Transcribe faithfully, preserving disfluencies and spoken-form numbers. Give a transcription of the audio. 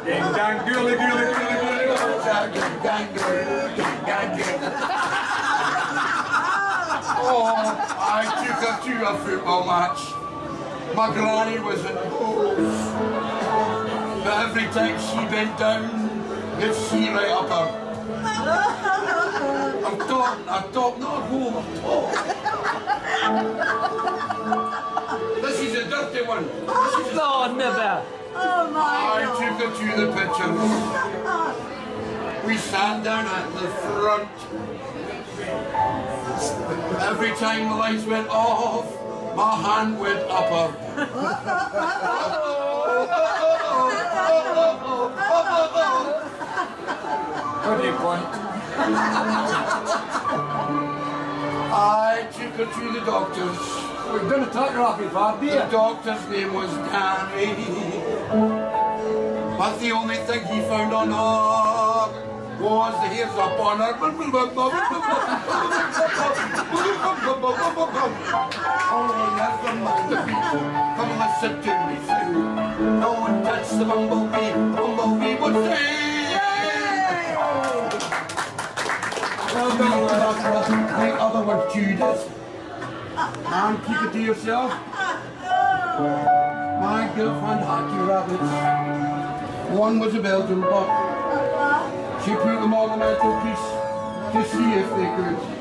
Ding dang girly girly girly girly girly ding dang girly ding dang girly. Oh, I took her to a football match. My granny was in goals. But every time she bent down, you'd see right up her. I'm talking, I'm talking, not a goal, I'm talking. This is a dirty one. This is No, never. Oh my I God. took her to the pictures. We sat down at the front. Every time the lights went off, my hand went up her. What do you want? I took her to the doctors. We're going to talk Rocky Bob, The doctor's name was Danny. But the only thing he found on her was the hairs up on her. Oh, never mind the people. Come and listen to me sing. No one touched the bumblebee. Bumblebee would sing. Well done, doctor. The other one, Judas. And keep it to yourself. My girlfriend had two rabbits. One was a Belgian buck. She put them on the mantelpiece to see if they could